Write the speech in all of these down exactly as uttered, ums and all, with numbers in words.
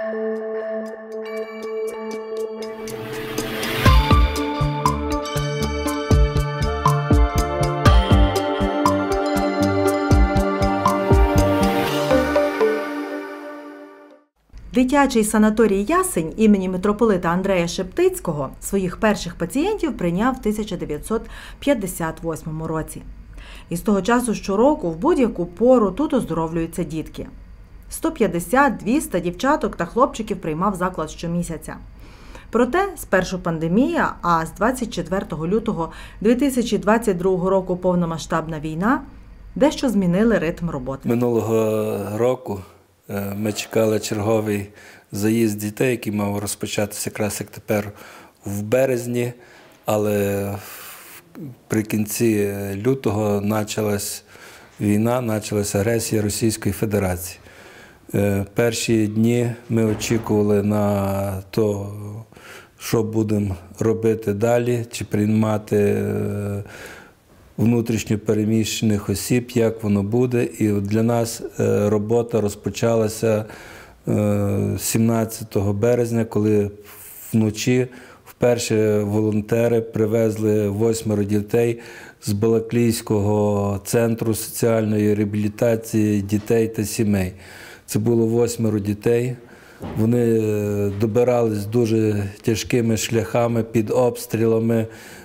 Дитячий санаторій «Ясень» імені митрополита Андрея Шептицького своїх перших пацієнтів прийняв в тисяча дев'ятсот п'ятдесят восьмому році. І з того часу щороку в будь-яку пору тут оздоровлюються дітки. сто п'ятдесят - двісті дівчаток та хлопчиків приймав заклад щомісяця. Проте спершу пандемія, а з двадцять четвертого лютого дві тисячі двадцять другого року повномасштабна війна дещо змінили ритм роботи. Минулого року ми чекали черговий заїзд дітей, який мав розпочатися якраз як тепер в березні, але при кінці лютого почалась війна, почалася агресія Російської Федерації. Перші дні ми очікували на те, що будемо робити далі, чи приймати внутрішньо переміщених осіб, як воно буде. І для нас робота розпочалася сімнадцятого березня, коли вночі вперше волонтери привезли восьмеро дітей з Балаклійського центру соціальної реабілітації дітей та сімей. Це було восьмеро дітей. Вони добирались дуже тяжкими шляхами під обстрілами.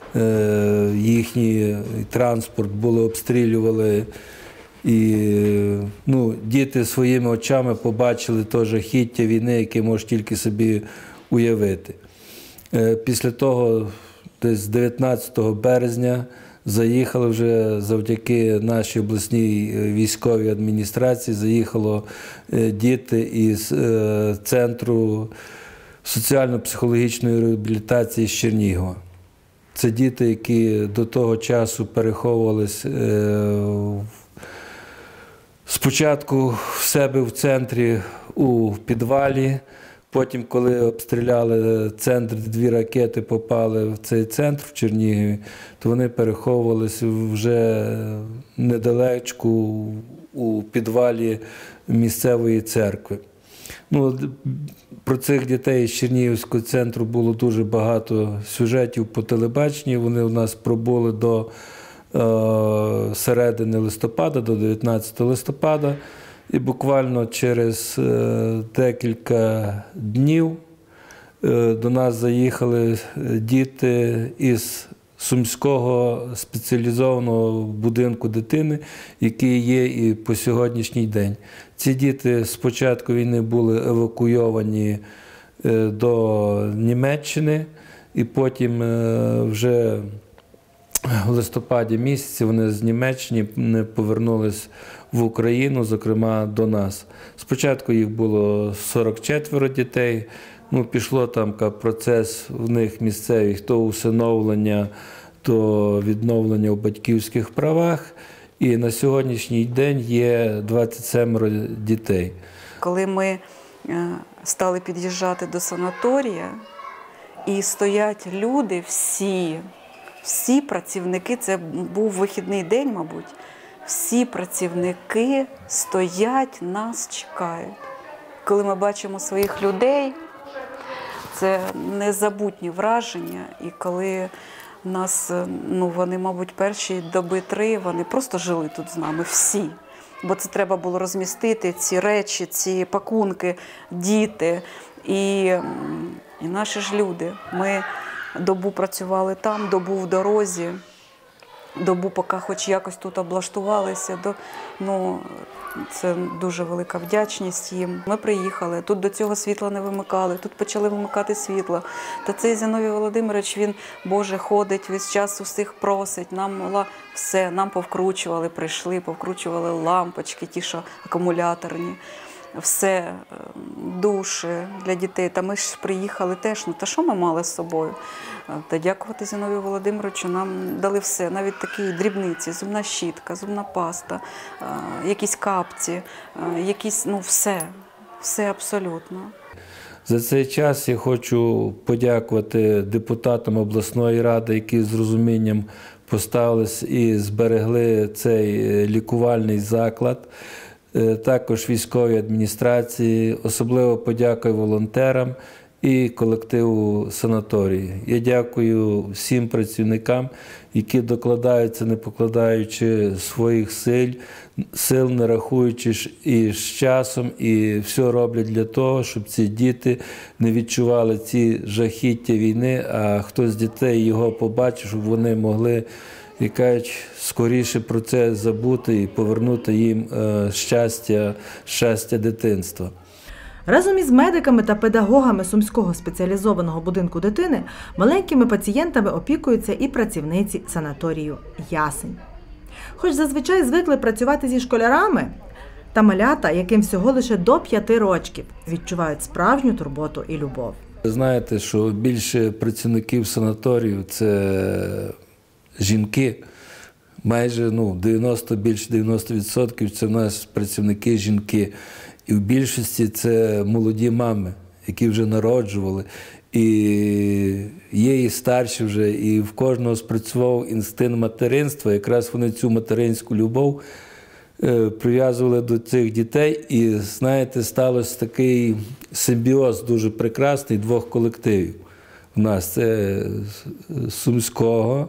Їхній транспорт були обстрілювали. І ну, діти своїми очами побачили те жахіття війни, яке можеш тільки собі уявити. Після того, десь з дев'ятнадцятого березня, заїхали вже завдяки нашій обласній військовій адміністрації, заїхало діти із Центру соціально-психологічної реабілітації з Чернігова. Це діти, які до того часу переховувались спочатку в себе в центрі у підвалі, потім, коли обстріляли центр, дві ракети попали в цей центр в Чернігові, то вони переховувалися вже недалечко у підвалі місцевої церкви. Ну, про цих дітей з Чернігівського центру було дуже багато сюжетів по телебаченню. Вони у нас пробули до е, середини листопада, до дев'ятнадцятого листопада. І буквально через е, декілька днів е, до нас заїхали діти із Сумського спеціалізованого будинку дитини, який є і по сьогоднішній день. Ці діти з початку війни були евакуйовані до Німеччини, і потім вже в листопаді місяці вони з Німеччини повернулись в Україну, зокрема до нас. Спочатку їх було сорок четверо дітей. Ну, пішло там процес в них місцевих, то усиновлення, то відновлення у батьківських правах. І на сьогоднішній день є двадцять сім дітей. Коли ми стали під'їжджати до санаторія, і стоять люди всі, всі працівники, це був вихідний день, мабуть, всі працівники стоять, нас чекають. Коли ми бачимо своїх людей, це незабутні враження, і коли нас, ну, вони, мабуть, перші доби три, вони просто жили тут з нами, всі. Бо це треба було розмістити, ці речі, ці пакунки, діти і, і наші ж люди. Ми добу працювали там, добу в дорозі, добу поки хоч якось тут облаштувалися. До, ну, це дуже велика вдячність їм. Ми приїхали, тут до цього світла не вимикали, тут почали вимикати світло. Та цей Зіновій Володимирович, він, Боже, ходить, весь час усіх просить, нам мала все, нам повкручували, прийшли, повкручували лампочки, ті, що акумуляторні, все, душі для дітей. Та ми ж приїхали теж, ну та що ми мали з собою? Та дякувати Зіновію Володимировичу, нам дали все, навіть такі дрібниці, зубна щітка, зубна паста, якісь капці, якісь, ну все, все абсолютно. За цей час я хочу подякувати депутатам обласної ради, які з розумінням поставились і зберегли цей лікувальний заклад. також військовій адміністрації, особливо подякую волонтерам і колективу санаторії. Я дякую всім працівникам, які докладаються, не покладаючи своїх сил, сил, не рахуючи і з часом, і все роблять для того, щоб ці діти не відчували ці жахіття війни, а хтось з дітей його побачив, щоб вони могли, як кажуть, скоріше про це забути і повернути їм щастя, щастя дитинства. Разом із медиками та педагогами Сумського спеціалізованого будинку дитини маленькими пацієнтами опікуються і працівниці санаторію «Ясень». Хоч зазвичай звикли працювати зі школярами, та малята, яким всього лише до п'яти років, відчувають справжню турботу і любов. Знаєте, що більше працівників санаторію – це жінки. Майже ну, дев'яносто, більше дев'яносто відсотків це в нас працівники жінки. І в більшості це молоді мами, які вже народжували. І є і старші вже, і в кожного спрацював інстинкт материнства. Якраз вони цю материнську любов е, прив'язували до цих дітей. І, знаєте, стався такий симбіоз дуже прекрасний двох колективів. У нас це Сумського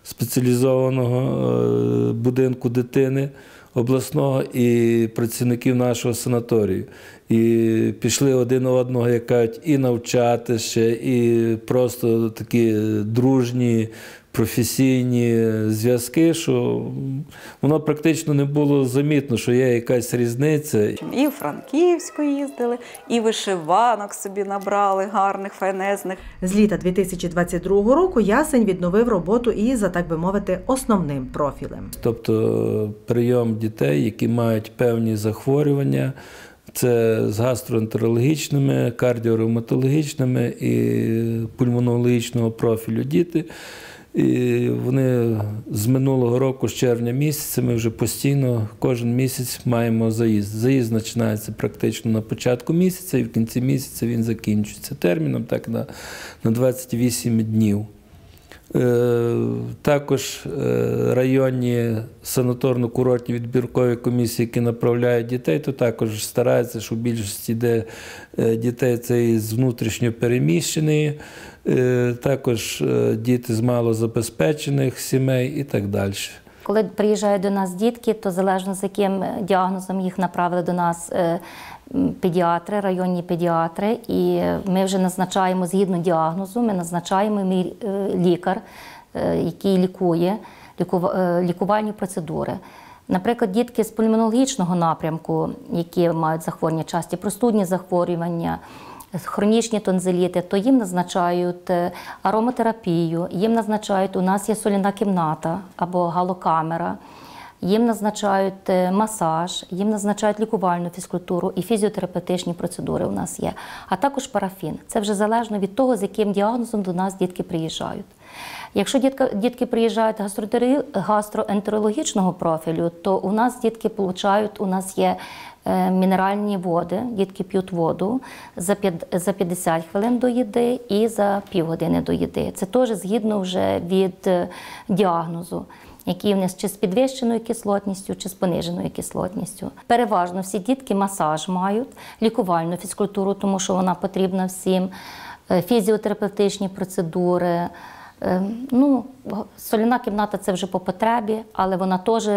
спеціалізованого будинку дитини обласного і працівників нашого санаторію. І пішли один одного, як кажуть, і навчати ще, і просто такі дружні, професійні зв'язки, що воно практично не було замітно, що є якась різниця. І в Франківську їздили, і вишиванок собі набрали гарних, файнезних. З літа дві тисячі двадцять другого року «Ясень» відновив роботу і, за так би мовити, основним профілем. Тобто прийом дітей, які мають певні захворювання, це з гастроентерологічними, кардіоревматологічними і пульмонологічного профілю діти. І вони з минулого року, з червня місяця, ми вже постійно кожен місяць маємо заїзд. Заїзд починається практично на початку місяця і в кінці місяця він закінчується терміном так, на, на двадцять вісім днів. Також районні санаторно-курортні відбіркові комісії, які направляють дітей, то також стараються, що в більшості йде дітей це з внутрішньо переміщеної, також діти з малозабезпечених сімей і так далі. Коли приїжджають до нас дітки, то залежно з яким діагнозом їх направили до нас педіатри, районні педіатри, і ми вже назначаємо згідно діагнозу, ми назначаємо мій лікар, який лікує лікувальні процедури. Наприклад, дітки з пульмонологічного напрямку, які мають захворювання, часті простудні захворювання, хронічні тонзиліти, то їм назначають ароматерапію, їм назначають, у нас є соляна кімната або галокамера, їм назначають масаж, їм назначають лікувальну фізкультуру і фізіотерапевтичні процедури у нас є, а також парафін. Це вже залежно від того, з яким діагнозом до нас дітки приїжджають. Якщо дітки, дітки приїжджають гастроентерологічного профілю, то у нас дітки получають, у нас є мінеральні води, дітки п'ють воду за п'ятдесят хвилин до їди і за півгодини до їди. Це теж згідно вже від діагнозу, який у нас чи з підвищеною кислотністю, чи з пониженою кислотністю. Переважно всі дітки масаж мають, лікувальну фізкультуру, тому що вона потрібна всім, фізіотерапевтичні процедури. Ну, соляна кімната – це вже по потребі, але вона теж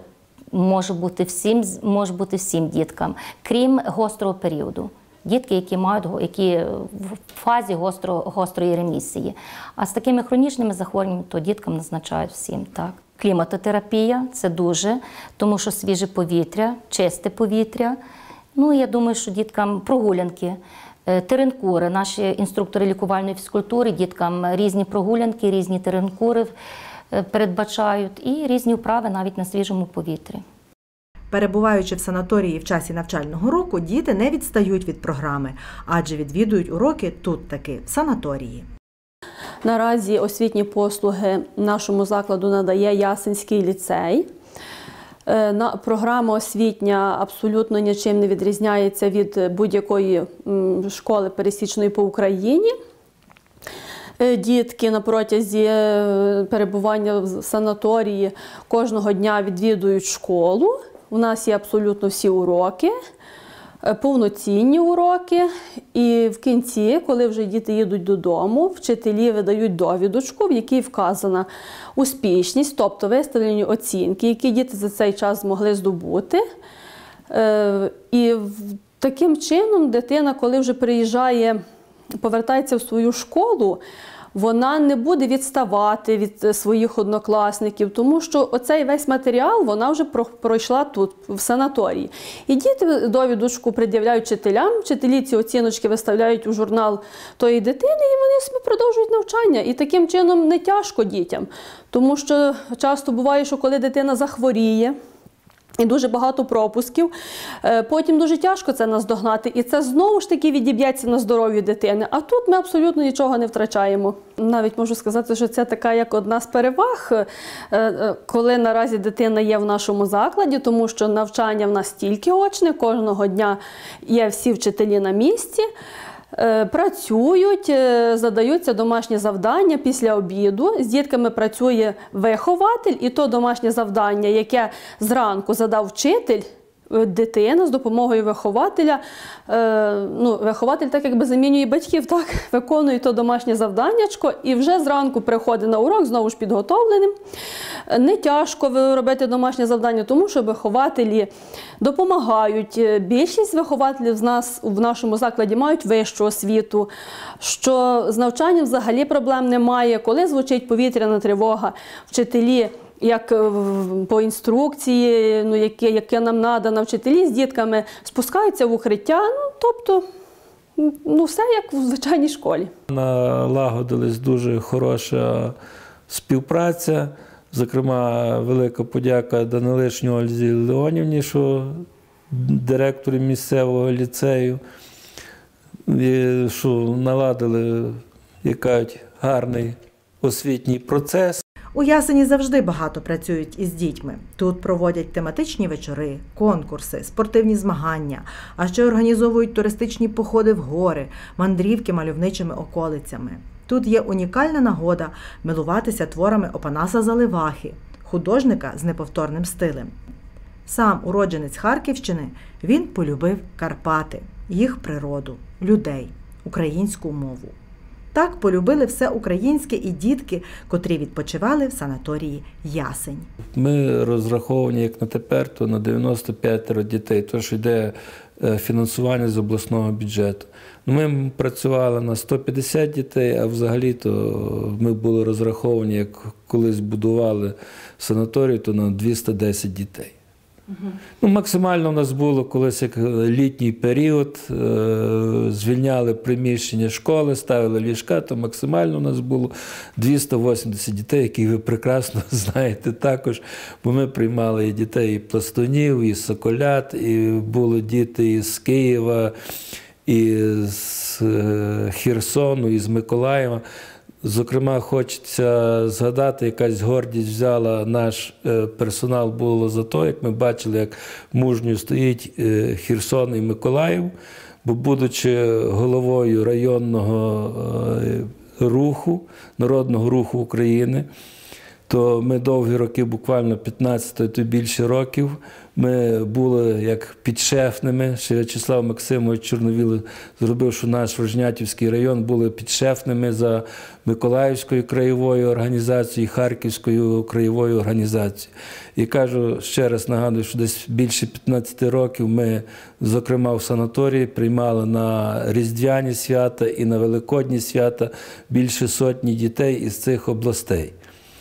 може бути всім, може бути всім діткам, крім гострого періоду. Дітки, які мають, які в фазі гостро, гострої ремісії. А з такими хронічними захворюваннями, то діткам назначають всім, так. Кліматотерапія – це дуже, тому що свіже повітря, чисте повітря. Ну, я думаю, що діткам прогулянки, теренкури. Наші інструктори лікувальної фізкультури діткам різні прогулянки, різні теренкури передбачають і різні вправи навіть на свіжому повітрі. Перебуваючи в санаторії в часі навчального року, діти не відстають від програми, адже відвідують уроки тут таки, в санаторії. Наразі освітні послуги нашому закладу надає Ясенський ліцей. Програма освітня абсолютно нічим не відрізняється від будь-якої школи пересічної по Україні. Дітки на протязі перебування в санаторії кожного дня відвідують школу, у нас є абсолютно всі уроки, повноцінні уроки. І в кінці, коли вже діти їдуть додому, вчителі видають довідочку, в якій вказана успішність, тобто виставлені оцінки, які діти за цей час змогли здобути. І таким чином дитина, коли вже приїжджає, повертається в свою школу, вона не буде відставати від своїх однокласників, тому що оцей весь матеріал вона вже пройшла тут, в санаторії. І діти довідочку пред'являють вчителям, вчителі ці оціночки виставляють у журнал тої дитини, і вони собі продовжують навчання. І таким чином не тяжко дітям, тому що часто буває, що коли дитина захворіє, і дуже багато пропусків, потім дуже тяжко це наздогнати. І це знову ж таки відіб'ється на здоров'ї дитини. А тут ми абсолютно нічого не втрачаємо. Навіть можу сказати, що це така як одна з переваг, коли наразі дитина є в нашому закладі, тому що навчання в нас тільки очне, кожного дня є всі вчителі на місці. Працюють, задаються домашні завдання після обіду. З дітками працює вихователь, і то домашнє завдання, яке зранку задав вчитель, дитина з допомогою вихователя, ну, вихователь так якби замінює батьків, так, виконує то домашнє завданнячко і вже зранку приходить на урок, знову ж підготовленим. Не тяжко робити домашнє завдання, тому що вихователі допомагають. Більшість вихователів з нас в нашому закладі мають вищу освіту, що з навчанням взагалі проблем немає. Коли звучить повітряна тривога, вчителі, як по інструкції, ну, яке, яке нам надано, вчителі з дітками спускаються в укриття, ну, тобто, ну, все як в звичайній школі. Налагодилась дуже хороша співпраця, зокрема, велика подяка Данилишній Ользі Леонівні, що директорі місцевого ліцею, що наладили, як кажуть, гарний освітній процес. У Ясені завжди багато працюють із дітьми. Тут проводять тематичні вечори, конкурси, спортивні змагання, а ще організовують туристичні походи в гори, мандрівки мальовничими околицями. Тут є унікальна нагода милуватися творами Опанаса Заливахи, художника з неповторним стилем. Сам уродженець Харківщини, він полюбив Карпати, їх природу, людей, українську мову. Так полюбили все українське і дітки, котрі відпочивали в санаторії Ясень. Ми розраховані, як на тепер, то на дев'яносто п'ять дітей, тому що йде фінансування з обласного бюджету. Ми працювали на сто п'ятдесят дітей, а взагалі-то ми були розраховані, як колись будували санаторій, то на двісті десять дітей. Угу. Ну, максимально у нас було колись як літній період, е звільняли приміщення школи, ставили ліжка, то максимально у нас було двісті вісімдесят дітей, які ви прекрасно знаєте також, бо ми приймали і дітей і пластунів, і соколят, і були діти із Києва, і з Херсону, і з Миколаєва. Зокрема, хочеться згадати, якась гордість взяла наш персонал було за те, як ми бачили, як мужньо стоїть Херсон і Миколаїв, бо будучи головою районного руху, народного руху України, то ми довгі роки, буквально п'ятнадцять, то більше років, ми були як підшефними, ще В'ячеслав Максимович Чорновіл зробив, що наш Рожнятівський район були підшефними за Миколаївською краєвою організацією і Харківською краєвою організацією. І кажу, ще раз нагадую, що десь більше п'ятнадцяти років ми, зокрема в санаторії, приймали на Різдвяні свята і на Великодні свята більше сотні дітей із цих областей.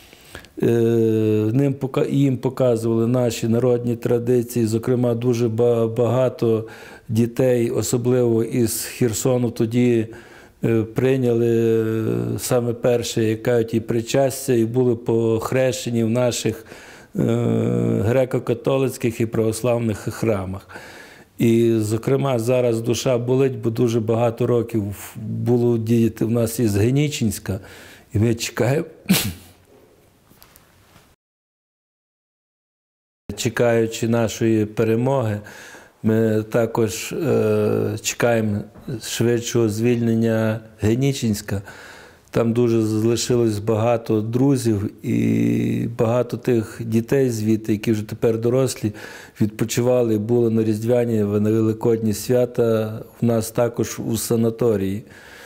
Ним, їм показували наші народні традиції, зокрема дуже багато дітей, особливо із Херсону, тоді прийняли саме перше, як кажуть, і причастя, і були похрещені в наших греко-католицьких і православних храмах. І, зокрема, зараз душа болить, бо дуже багато років було діти в нас із Генічинська, і ми чекаємо. Чекаючи нашої перемоги, ми також е, чекаємо швидшого звільнення Генічинська. Там дуже залишилось багато друзів і багато тих дітей звідти, які вже тепер дорослі, відпочивали і були на Різдвяні, на Великодні свята в нас також у санаторії.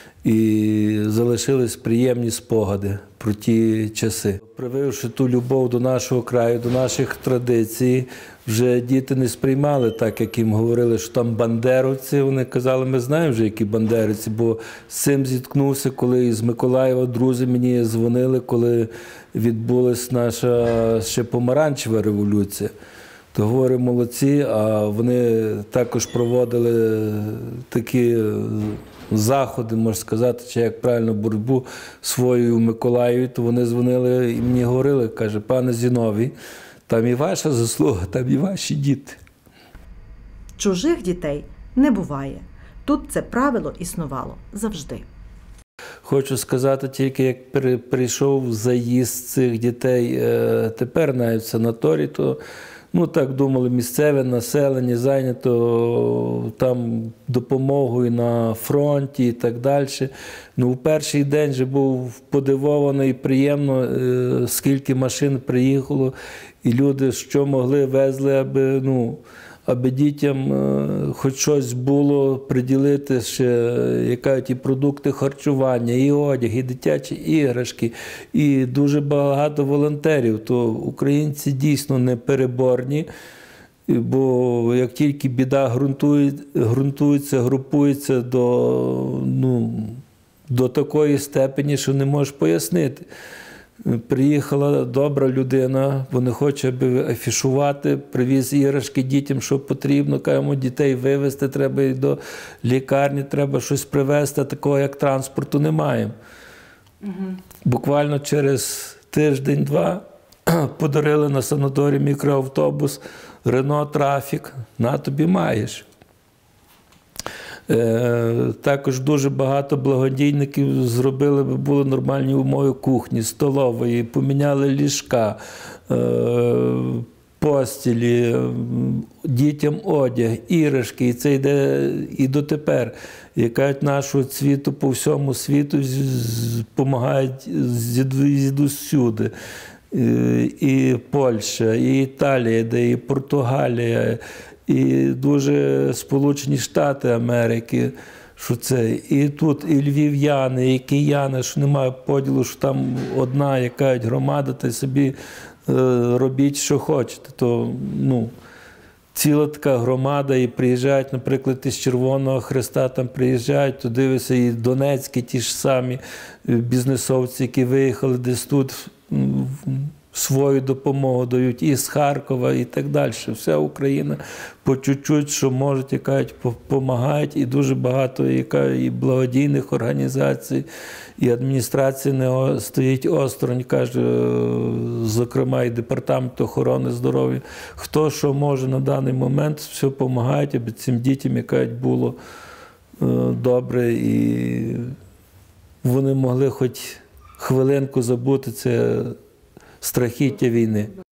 І залишились приємні спогади про ті часи. Прививши ту любов до нашого краю, до наших традицій, вже діти не сприймали так, як їм говорили, що там бандеровці. Вони казали, ми знаємо вже, які бандеровці, бо з цим зіткнувся, коли із Миколаєва друзі мені дзвонили, коли відбулась наша ще помаранчева революція. То говорю, молодці, а вони також проводили такі заходи, можна сказати, чи як правильно, боротьбу свою в Миколаєві, то вони дзвонили і мені говорили, каже, пане Зіновій, там і ваша заслуга, там і ваші діти. Чужих дітей не буває. Тут це правило існувало завжди. Хочу сказати тільки, як прийшов заїзд цих дітей тепер навіть в санаторій, то ну, так думали, місцеве населення зайнято там допомогою на фронті і так далі. Ну, у перший день же був подивований і приємно, скільки машин приїхало, і люди, що могли, везли, аби, ну, аби дітям хоч щось було приділити ще, яка ті продукти харчування, і одяг, і дитячі іграшки, і дуже багато волонтерів. То українці дійсно непереборні, бо як тільки біда ґрунтує, ґрунтується, групується до, ну, до такої степені, що не можеш пояснити. Приїхала добра людина, вони хочуть аби афішувати, привіз іграшки дітям, що потрібно, кажемо, дітей вивезти, треба і до лікарні, треба щось привезти, такого як транспорту немає. Угу. Буквально через тиждень-два подарили на санаторій мікроавтобус Рено Трафік, на тобі маєш. Також дуже багато благодійників зробили, аби були нормальні умови кухні, столової, поміняли ліжка, постілі, дітям одяг, іграшки. І це йде і дотепер. Яка нашого цвіту по всьому світу допомагають звідусюди. І Польща, і Італія, де і Португалія, і дуже Сполучені Штати Америки, що це, і тут і львів'яни, і кияни, що немає поділу, що там одна яка громада, та собі е, робіть, що хочете. То, ну, ціла така громада, і приїжджають, наприклад, із Червоного Хреста, там приїжджають, то дивишся, і донецькі ті ж самі бізнесовці, які виїхали десь тут, свою допомогу дають і з Харкова, і так далі. Вся Україна по чуть-чуть, що можуть, яка допомагають, і дуже багато яка, і благодійних організацій, і адміністрація не стоїть осторонь, каже, зокрема, і Департамент охорони здоров'я. Хто що може на даний момент, все допомагають, аби цим дітям, яка було добре, і вони могли хоч хвилинку забути це страхіття війни.